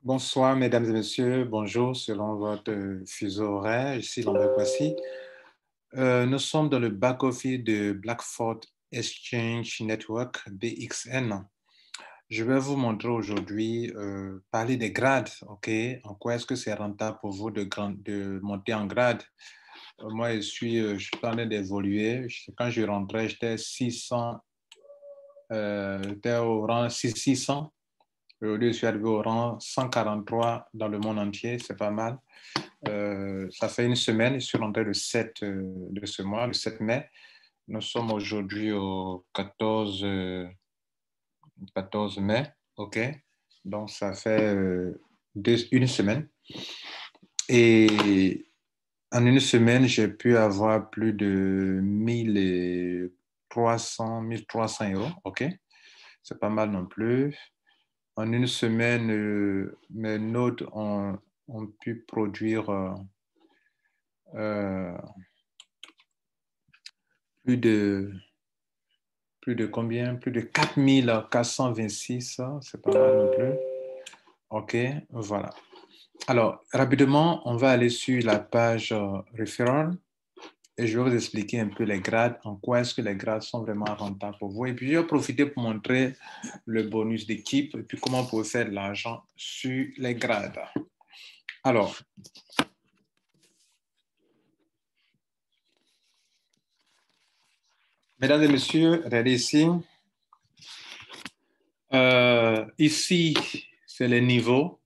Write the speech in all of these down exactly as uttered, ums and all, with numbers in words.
Bonsoir, mesdames et messieurs. Bonjour, selon votre euh, fuseau horaire. Ici Lambert Kwasi. Euh, nous sommes dans le back-office de Blackford Exchange Network, B X N. Je vais vous montrer aujourd'hui, euh, parler des grades, OK? En quoi est-ce que c'est rentable pour vous de, grand, de monter en grade? Euh, moi, je suis, euh, je suis en train d'évoluer. Quand je rentrais, j'étais six cents, euh, j'étais au rang six cents. Aujourd'hui, je suis arrivé au rang cent quarante-trois dans le monde entier, c'est pas mal. Euh, ça fait une semaine, je suis rentré le sept euh, de ce mois, le sept mai. Nous sommes aujourd'hui au quatorze, euh, quatorze mai, OK? Donc, ça fait euh, deux, une semaine. Et en une semaine, j'ai pu avoir plus de mille trois cents, mille trois cents euros, OK? C'est pas mal non plus. En une semaine, euh, mes nodes ont, ont pu produire euh, euh, plus de, plus de combien? Plus de quatre mille quatre cent vingt-six, c'est pas mal non plus. OK, voilà. Alors, rapidement, on va aller sur la page euh, Referral et je vais vous expliquer un peu les grades, en quoi est-ce que les grades sont vraiment rentables pour vous. Et puis, je vais profiter pour montrer le bonus d'équipe et puis comment vous pouvez faire de l'argent sur les grades. Alors, mesdames et messieurs, regardez ici. Euh, ici, c'est les niveaux.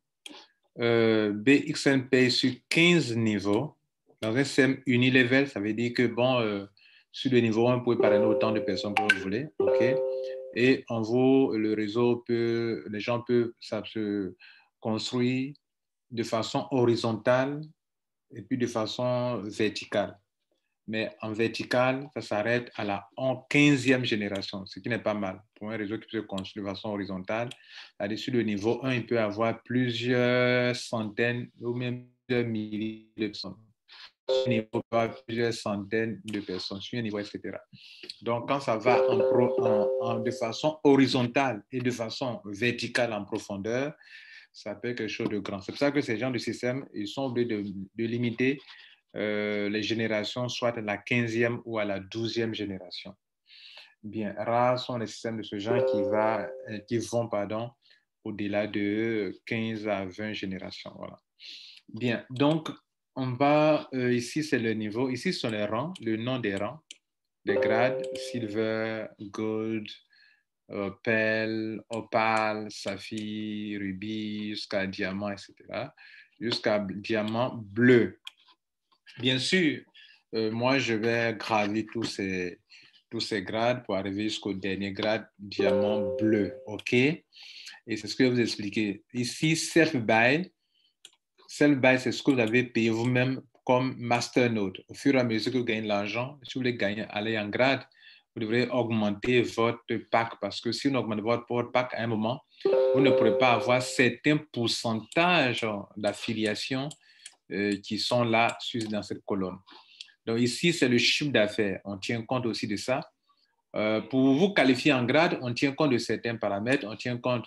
Euh, B X N paye sur quinze niveaux. Dans un système unilevel, ça veut dire que, bon, euh, sur le niveau un, vous pouvez parrainer autant de personnes que vous voulez. OK? Et en gros, le réseau peut, les gens peuvent, ça se construire de façon horizontale et puis de façon verticale. Mais en vertical, ça s'arrête à la quinzième génération, ce qui n'est pas mal pour un réseau qui peut se construire de façon horizontale. C'est-à-dire sur le niveau un, il peut avoir plusieurs centaines ou même plusieurs milliers de personnes. Sur le niveau, il peut avoir plusieurs centaines de personnes, sur un niveau, et cetera. Donc, quand ça va en pro, en, en, de façon horizontale et de façon verticale en profondeur, ça peut être quelque chose de grand. C'est pour ça que ces gens de système, ils sont obligés de, de limiter euh, les générations, soit à la quinzième ou à la douzième génération. Bien, rares sont les systèmes de ce genre qui, va, qui vont pardon, au-delà de quinze à vingt générations. Voilà. Bien, donc, on va, euh, ici, c'est le niveau, ici, ce sont les rangs, le nom des rangs, les grades, silver, gold, euh, pearl, opale, saphir, rubis, jusqu'à diamant, et cetera, jusqu'à diamant bleu. Bien sûr, euh, moi, je vais graver tous ces, tous ces grades pour arriver jusqu'au dernier grade, diamant bleu, OK? Et c'est ce que je vais vous expliquer. Ici, self-buy, self-buy, c'est ce que vous avez payé vous-même comme masternode. Au fur et à mesure que vous gagnez de l'argent, si vous voulez gagner, aller en grade, vous devrez augmenter votre pack parce que si vous augmentez votre pack à un moment, vous ne pourrez pas avoir certains pourcentages d'affiliation euh, qui sont là dans cette colonne. Donc ici, c'est le chiffre d'affaires. On tient compte aussi de ça. Euh, pour vous qualifier en grade, on tient compte de certains paramètres. On tient compte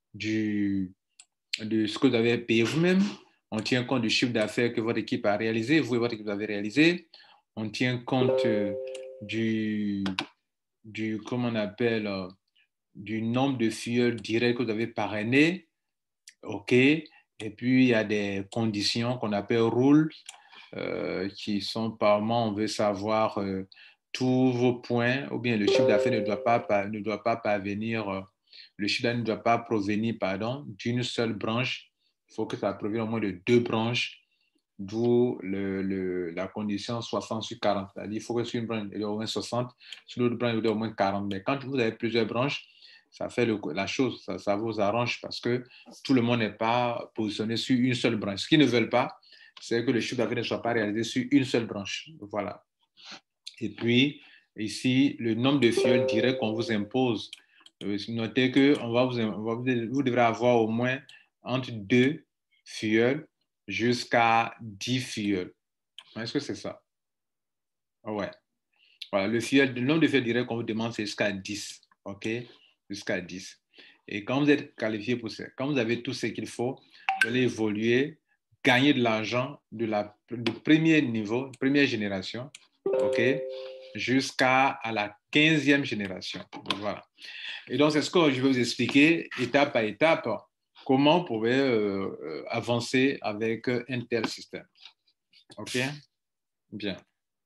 du, de ce que vous avez payé vous-même. On tient compte du chiffre d'affaires que votre équipe a réalisé, vous et votre équipe avez réalisé. On tient compte euh, du, du, comment on appelle, euh, du nombre de filleuls directs que vous avez parrainés. OK. Et puis, il y a des conditions qu'on appelle rules. Euh, qui sont par mois, on veut savoir euh, tous vos points, ou bien le chiffre d'affaires ne doit pas, ne doit pas parvenir, euh, le chiffre d'affaires ne doit pas provenir, pardon, d'une seule branche. Il faut que ça provienne au moins de deux branches, d'où le, le, la condition soixante sur quarante. C'est-à-dire qu'il faut que sur une branche, il y ait au moins soixante, sur l'autre branche, il y ait au moins quarante. Mais quand vous avez plusieurs branches, ça fait le, la chose, ça, ça vous arrange parce que tout le monde n'est pas positionné sur une seule branche. Ce qu'ils ne veulent pas, c'est que le chiffre d'affaires ne soit pas réalisé sur une seule branche. Voilà. Et puis, ici, le nombre de filleuls directs qu'on vous impose. Notez que on va vous, on va vous, vous devrez avoir au moins entre deux filleuls jusqu'à dix filleuls. Est-ce que c'est ça? Ouais. Voilà, le, filleul, le nombre de filleuls directs qu'on vous demande, c'est jusqu'à dix. OK? Jusqu'à dix. Et quand vous êtes qualifié pour ça, quand vous avez tout ce qu'il faut, vous allez évoluer, gagner de l'argent de la, du premier niveau, première génération, ok, jusqu'à la quinzième génération. Voilà. Et donc, c'est ce que je vais vous expliquer étape par étape, comment vous pouvez euh, avancer avec un tel système. OK? Bien.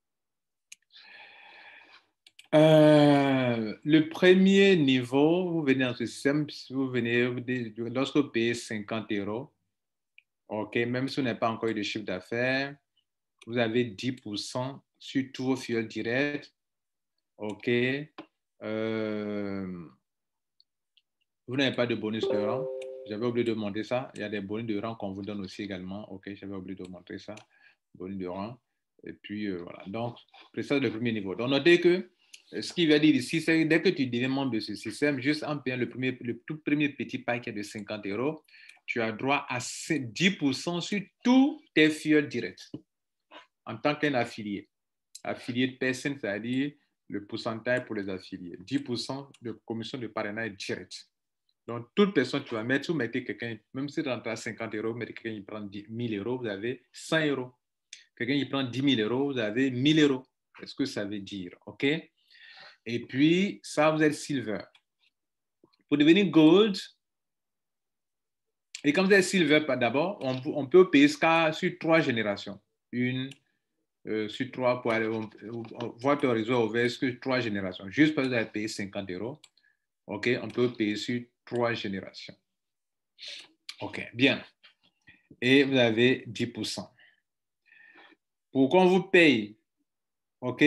Euh, le premier niveau, vous venez dans ce système, vous venez, lorsque vous payez cinquante euros, OK, même si vous n'avez pas encore eu de chiffre d'affaires, vous avez dix pour cent sur tous vos fioles directs. OK. Euh, vous n'avez pas de bonus de rang. J'avais oublié de montrer ça. Il y a des bonus de rang qu'on vous donne aussi également. OK, j'avais oublié de montrer ça. Bonus de rang. Et puis, euh, voilà. Donc, c'est ça le premier niveau. Donc, notez que ce qu'il va dire ici, c'est que dès que tu deviens membre de ce système, juste en payant le, premier, le tout premier petit paquet de cinquante euros, tu as droit à dix pour cent sur tous tes fioles directs en tant qu'un affilié. Affilié de personne, c'est-à-dire le pourcentage pour les affiliés. dix pour cent de commission de parrainage direct. Donc, toute personne que tu vas mettre, si vous mettez quelqu'un, même si tu rentres à cinquante euros, vous mettez quelqu'un qui prend mille euros, vous avez cent euros. Quelqu'un qui prend dix mille euros, vous avez mille euros. Qu'est-ce que ça veut dire? OK? Et puis, ça, vous êtes silver. Pour devenir gold, et comme vous êtes silver, d'abord, on, on peut payer ça sur trois générations. Une, euh, sur trois, pour aller, on, on, votre réseau ouvert sur trois générations. Juste parce que vous avez payé cinquante euros, OK? On peut payer sur trois générations. OK, bien. Et vous avez dix pour cent. Pour qu'on vous paye, OK?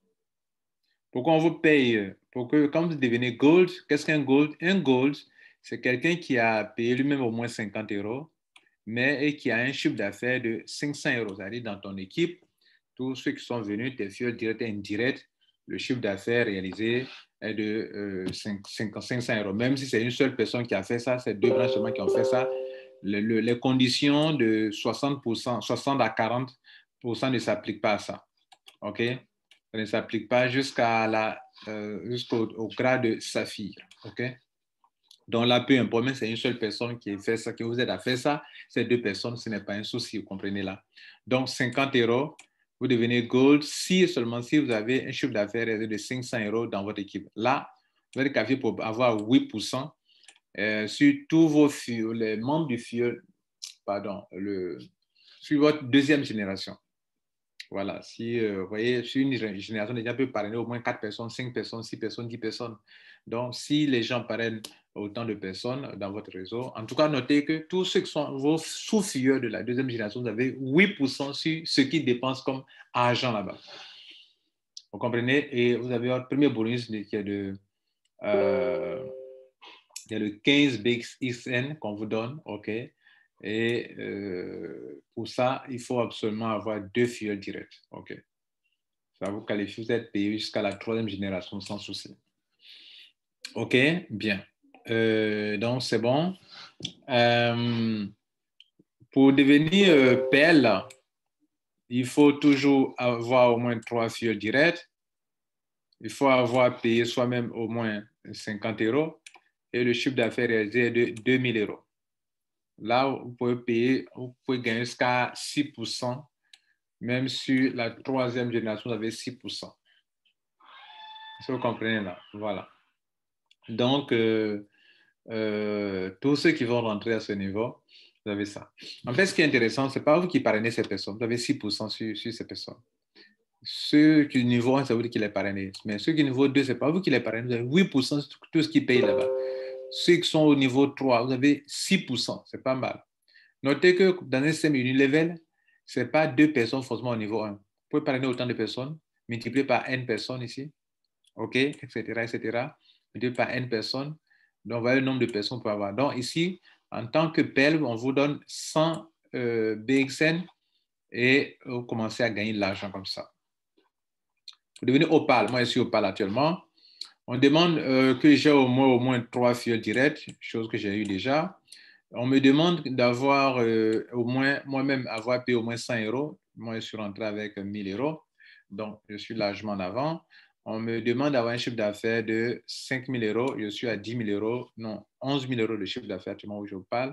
Pour qu'on vous paye, pour que quand vous devenez gold, qu'est-ce qu'un gold? Un gold, c'est quelqu'un qui a payé lui-même au moins cinquante euros, mais et qui a un chiffre d'affaires de cinq cents euros. C'est-à-dire dans ton équipe, tous ceux qui sont venus, tes fioles directes et indirectes, le chiffre d'affaires réalisé est de euh, cinq cents euros. Même si c'est une seule personne qui a fait ça, c'est deux branches seulement qui ont fait ça, le, le, les conditions de soixante pour cent, soixante à quarante pour cent ne s'appliquent pas à ça. OK? Ça ne s'applique pas jusqu'à la, euh, jusqu'au au grade de saphir. OK? Donc là, peu importe, même c'est une seule personne qui fait ça, qui vous aide à faire ça, ces deux personnes, ce n'est pas un souci, vous comprenez là. Donc cinquante euros, vous devenez gold si seulement si vous avez un chiffre d'affaires de cinq cents euros dans votre équipe. Là, vous êtes qualifié pour avoir huit pour cent euh, sur tous vos fioles, les membres du fiole, pardon, le, sur votre deuxième génération. Voilà, si euh, vous voyez, sur une génération, les gens peuvent parrainer au moins quatre personnes, cinq personnes, six personnes, dix personnes. Donc, si les gens parrainent autant de personnes dans votre réseau, en tout cas, notez que tous ceux qui sont vos sous-filleurs de la deuxième génération, vous avez huit pour cent sur ce qu'ils dépensent comme argent là-bas. Vous comprenez? Et vous avez votre premier bonus qui est de, euh, il y a le quinze B X N qu'on vous donne, OK? Et euh, pour ça, il faut absolument avoir deux fioles directes. OK. Ça vous qualifie, vous êtes payé jusqu'à la troisième génération sans souci. OK, bien. Euh, donc, c'est bon. Euh, pour devenir euh, P L, il faut toujours avoir au moins trois fioles directes. Il faut avoir payé soi-même au moins cinquante euros et le chiffre d'affaires réalisé est de deux mille euros. Là, vous pouvez payer, vous pouvez gagner jusqu'à six pour cent. Même sur la troisième génération, vous avez six pour cent. Si vous comprenez là, voilà. Donc, euh, euh, tous ceux qui vont rentrer à ce niveau, vous avez ça. En fait, ce qui est intéressant, ce n'est pas vous qui parrainez ces personnes. Vous avez six pour cent sur, sur ces personnes. Ceux qui niveau un, c'est vous qui les parrainez. Mais ceux qui niveau deux, ce n'est pas vous qui les parrainez. Vous avez huit pour cent sur tout ce qui paye là-bas. Ceux qui sont au niveau trois, vous avez six pour cent. C'est pas mal. Notez que dans un système unilevel, ce n'est pas deux personnes forcément au niveau un. Vous pouvez parrainer autant de personnes, multiplier par n personnes ici, OK, et cetera, et cetera. Multiplier par n personnes. Donc, voilà le nombre de personnes qu'on peut avoir. Donc, ici, en tant que P E L, on vous donne cent euh, B X N et vous commencez à gagner de l'argent comme ça. Vous devenez Opal. Moi, je suis Opal actuellement. On demande euh, que j'ai au moins, au moins trois fioles directes, chose que j'ai eu déjà. On me demande d'avoir euh, au moins, moi-même, avoir payé au moins cent euros. Moi, je suis rentré avec mille euros. Donc, je suis largement en avant. On me demande d'avoir un chiffre d'affaires de cinq mille euros. Je suis à dix mille euros. Non, onze mille euros de chiffre d'affaires, actuellement où je parle.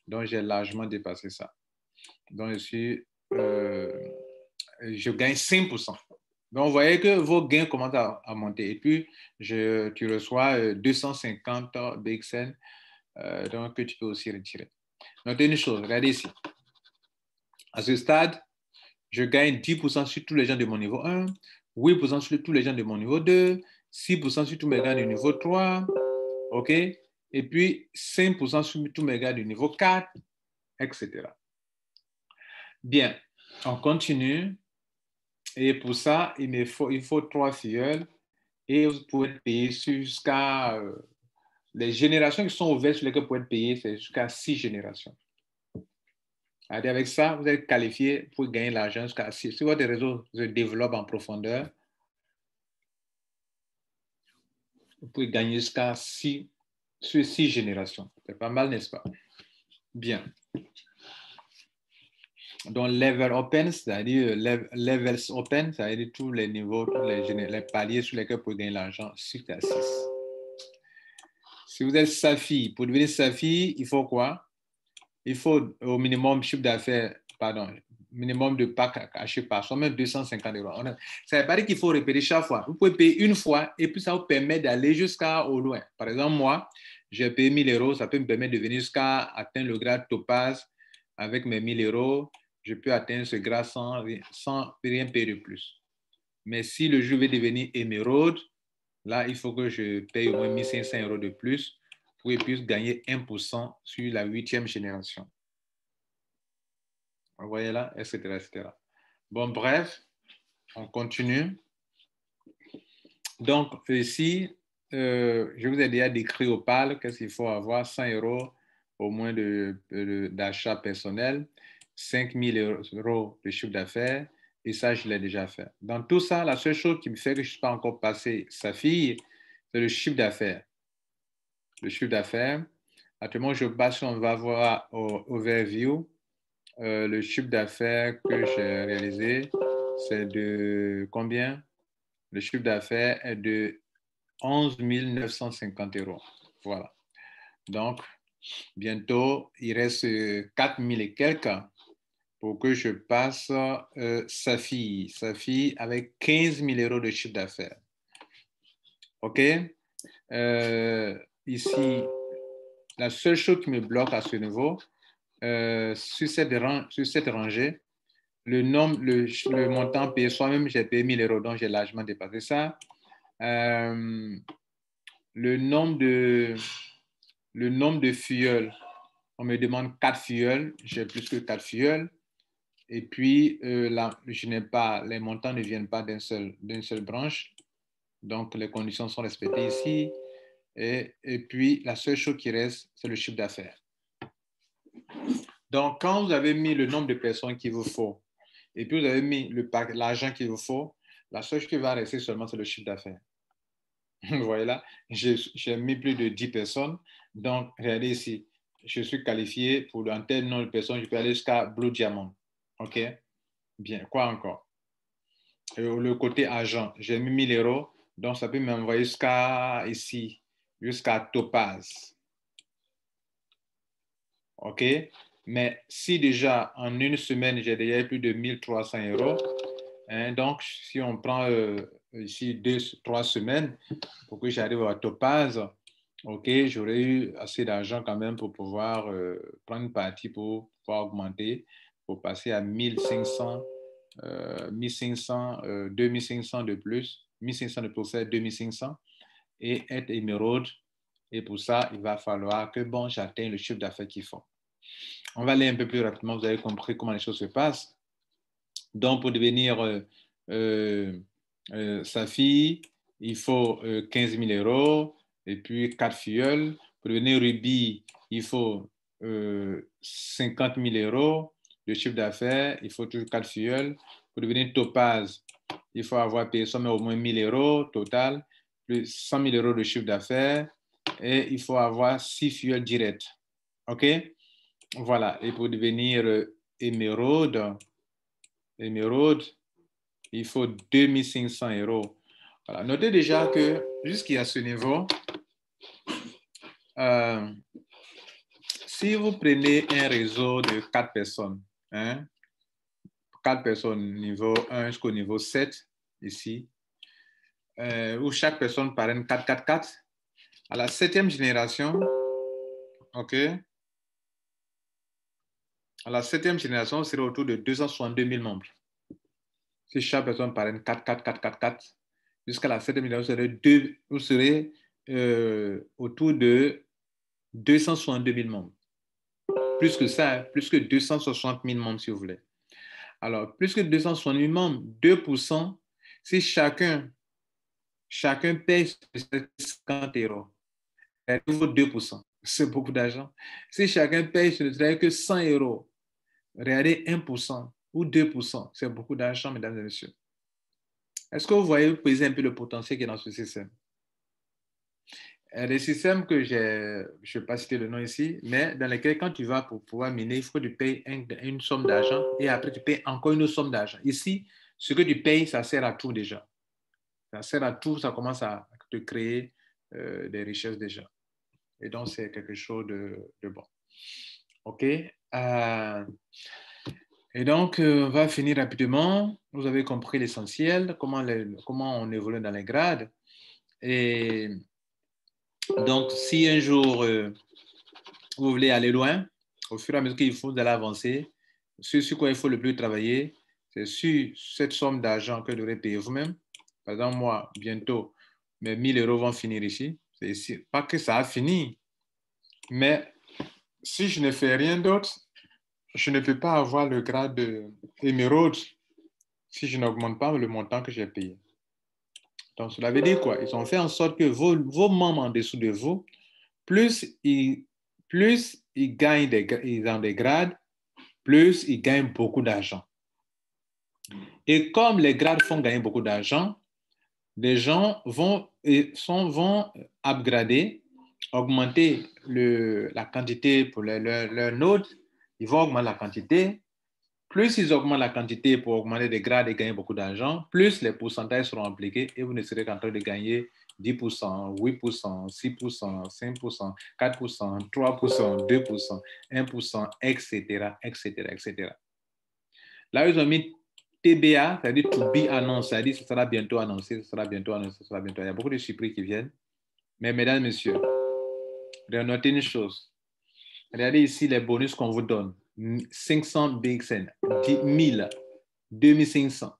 Donc, j'ai largement dépassé ça. Donc, je suis, euh, je gagne cinq pour cent. Donc, vous voyez que vos gains commencent à, à monter. Et puis, je, tu reçois euh, deux cent cinquante B X N, euh, donc que tu peux aussi retirer. Notez une chose, regardez ici. À ce stade, je gagne dix pour cent sur tous les gens de mon niveau un, huit pour cent sur tous les gens de mon niveau deux, six pour cent sur tous mes gars du niveau trois, OK? Et puis cinq pour cent sur tous mes gars du niveau quatre, et cetera. Bien, on continue. Et pour ça, il me faut, il faut trois filleuls et vous pouvez payer jusqu'à euh, les générations qui sont ouvertes sur lesquelles vous pouvez payer, c'est jusqu'à six générations. Avec ça, vous êtes qualifié pour gagner l'argent jusqu'à six. Si votre réseau se développe en profondeur, vous pouvez gagner jusqu'à six sur six générations. C'est pas mal, n'est-ce pas? Bien. Donc, level open, c'est-à-dire levels open, c'est-à-dire tous les niveaux, tous les, les paliers sur lesquels vous pouvez gagner l'argent, jusqu'à six. Si vous êtes Safi, pour devenir Safi, il faut quoi? Il faut au minimum chiffre d'affaires, pardon, minimum de packs cachés par soi-même deux cent cinquante euros. Ça ne veut pas dire qu'il faut répéter chaque fois. Vous pouvez payer une fois et puis ça vous permet d'aller jusqu'au loin. Par exemple, moi, j'ai payé mille euros, ça peut me permettre de venir jusqu'à atteindre le grade Topaz avec mes mille euros. Je peux atteindre ce grade sans, sans rien payer de plus. Mais si le jeu veut devenir émeraude, là, il faut que je paye au moins mille cinq cents euros de plus pour qu'il puisse gagner un pour cent sur la huitième génération. Vous voyez là, et cetera, et cetera. Bon, bref, on continue. Donc, ici, euh, je vous ai déjà décrit au P A L qu'est-ce qu'il faut avoir, cent euros au moins de, de, d'achat personnel, cinq mille euros de chiffre d'affaires, et ça, je l'ai déjà fait. Dans tout ça, la seule chose qui me fait que je ne suis pas encore passé sa fille, c'est le chiffre d'affaires. Le chiffre d'affaires. Actuellement, je passe, on va voir au overview. Euh, le chiffre d'affaires que j'ai réalisé, c'est de combien? Le chiffre d'affaires est de onze mille neuf cent cinquante euros. Voilà. Donc, bientôt, il reste quatre mille et quelques pour que je passe euh, Safi. Safi avec quinze mille euros de chiffre d'affaires. OK? Euh, ici, la seule chose qui me bloque à ce niveau, euh, sur, cette rang, sur cette rangée, le, nombre, le, le montant payé soi-même, j'ai payé mille euros, donc j'ai largement dépassé ça. Euh, le nombre de, le nombre de filleuls, on me demande quatre filleuls, j'ai plus que quatre filleuls. Et puis, euh, là, je n'ai pas, les montants ne viennent pas d'une seule, d'une seule branche. Donc, les conditions sont respectées ici. Et, et puis, la seule chose qui reste, c'est le chiffre d'affaires. Donc, quand vous avez mis le nombre de personnes qu'il vous faut, et puis vous avez mis l'argent qu'il vous faut, la seule chose qui va rester seulement, c'est le chiffre d'affaires. Vous voyez là, j'ai mis plus de dix personnes. Donc, regardez ici, je suis qualifié pour un tel nombre de personnes, je peux aller jusqu'à Blue Diamond. OK? Bien, quoi encore? Et le côté argent, j'ai mis mille euros, donc ça peut m'envoyer jusqu'à ici, jusqu'à Topaz. OK? Mais si déjà en une semaine, j'ai déjà plus de mille trois cents euros, hein, donc si on prend euh, ici deux, trois semaines pour que j'arrive à Topaz, OK, j'aurais eu assez d'argent quand même pour pouvoir euh, prendre une partie pour pouvoir augmenter, pour passer à mille cinq cents, euh, mille cinq cents, euh, deux mille cinq cents de plus, mille cinq cents de pour faire deux mille cinq cents et être émeraude. Et pour ça, il va falloir que bon, j'atteigne le chiffre d'affaires qu'il faut. On va aller un peu plus rapidement, vous avez compris comment les choses se passent. Donc, pour devenir euh, euh, euh, Safi, il faut euh, quinze mille euros et puis quatre filleuls. Pour devenir Ruby, il faut euh, cinquante mille euros de chiffre d'affaires, il faut toujours quatre filleuls. Pour devenir Topaz, il faut avoir payé au moins mille euros total, plus cent mille euros de chiffre d'affaires et il faut avoir six filleuls directs. OK? Voilà. Et pour devenir euh, émeraude, émeraude, il faut deux mille cinq cents euros. Voilà. Notez déjà que jusqu'à ce niveau, euh, si vous prenez un réseau de quatre personnes, hein, quatre personnes niveau un jusqu'au niveau sept, ici, euh, où chaque personne parraine quatre, quatre, quatre, à la septième génération, OK, à la septième génération, c'est autour de deux cent soixante-deux mille membres. Si chaque personne parraine quatre, quatre, quatre, quatre, quatre, jusqu'à la septième génération, vous serez euh, autour de deux cent soixante-deux mille membres. Plus que ça, plus que deux cent soixante mille membres, si vous voulez. Alors, plus que deux cent soixante mille membres, deux pour cent, si chacun, chacun paye cinquante euros, c'est deux pour cent. C'est beaucoup d'argent. Si chacun paye ce ne serait que cent euros, regardez un pour cent ou deux pour cent, c'est beaucoup d'argent, mesdames et messieurs. Est-ce que vous voyez, vous pesez un peu le potentiel qui est dans ce système? Les systèmes que j'ai, je ne vais pas citer le nom ici, mais dans lesquels, quand tu vas pour pouvoir miner, il faut que tu payes un, une somme d'argent et après tu payes encore une autre somme d'argent. Ici, ce que tu payes, ça sert à tout déjà. Ça sert à tout, ça commence à te créer euh, des richesses déjà. Et donc, c'est quelque chose de, de bon. OK. Euh, et donc, euh, on va finir rapidement. Vous avez compris l'essentiel, comment, les, comment on évolue dans les grades. Et donc, si un jour euh, vous voulez aller loin, au fur et à mesure qu'il faut d'aller avancer, ce sur quoi il faut le plus travailler, c'est sur cette somme d'argent que vous devrez payer vous-même. Par exemple, moi, bientôt, mes mille euros vont finir ici. C'est ici. Pas que ça a fini, mais si je ne fais rien d'autre, je ne peux pas avoir le grade d'émeraude si je n'augmente pas le montant que j'ai payé. Donc, cela veut dire quoi? Ils ont fait en sorte que vos, vos membres en dessous de vous, plus ils, plus ils gagnent des, ils ont des grades, plus ils gagnent beaucoup d'argent. Et comme les grades font gagner beaucoup d'argent, les gens vont, sont, vont upgrader, augmenter le, la quantité pour leur, leur, leur note, ils vont augmenter la quantité. Plus ils augmentent la quantité pour augmenter des grades et gagner beaucoup d'argent, plus les pourcentages seront appliqués et vous ne serez qu'en train de gagner dix pour cent, huit pour cent, six pour cent, cinq pour cent, quatre pour cent, trois pour cent, deux pour cent, un pour cent, et cetera, et cetera, et cetera. Là, ils ont mis T B A, c'est-à-dire to be announced, c'est-à-dire que ce sera bientôt annoncé, ce sera bientôt annoncé, ce sera bientôt. Il y a beaucoup de surprises qui viennent. Mais mesdames, messieurs, notez une chose. Regardez ici les bonus qu'on vous donne. cinq cents B X N, dix mille, deux mille cinq cents,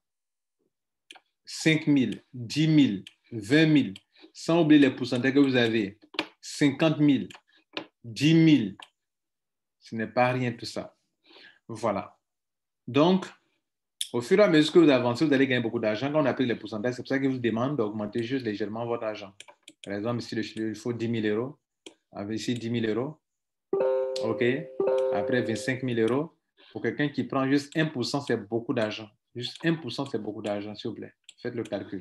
cinq mille, dix mille, vingt mille, sans oublier les pourcentages que vous avez, cinquante mille, dix mille. Ce n'est pas rien tout ça. Voilà. Donc, au fur et à mesure que vous avancez, vous allez gagner beaucoup d'argent. Quand on applique les pourcentages, c'est pour ça qu'ils vous demandent d'augmenter juste légèrement votre argent. Par exemple, ici, il faut dix mille euros. Avec ici, dix mille euros. OK. Après, vingt-cinq mille euros. Pour quelqu'un qui prend juste un pour cent, c'est beaucoup d'argent. Juste un pour cent, c'est beaucoup d'argent, s'il vous plaît. Faites le calcul.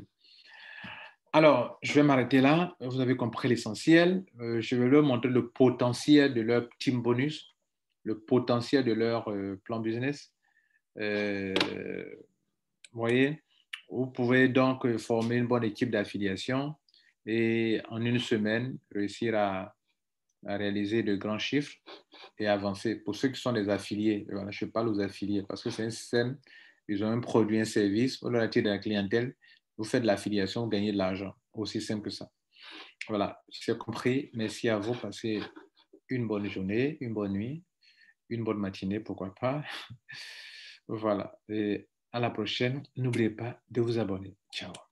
Alors, je vais m'arrêter là. Vous avez compris l'essentiel. Euh, je vais leur montrer le potentiel de leur team bonus, le potentiel de leur euh, plan business. Euh, vous voyez, vous pouvez donc former une bonne équipe d'affiliation et en une semaine, réussir à, à réaliser de grands chiffres et avancer. Pour ceux qui sont des affiliés, voilà, je parle aux affiliés parce que c'est un système, ils ont un produit, un service, vous leur attirez de la clientèle, vous faites de l'affiliation, vous gagnez de l'argent. Aussi simple que ça. Voilà, j'ai compris. Merci à vous. Passez une bonne journée, une bonne nuit, une bonne matinée, pourquoi pas. Voilà. Et à la prochaine. N'oubliez pas de vous abonner. Ciao.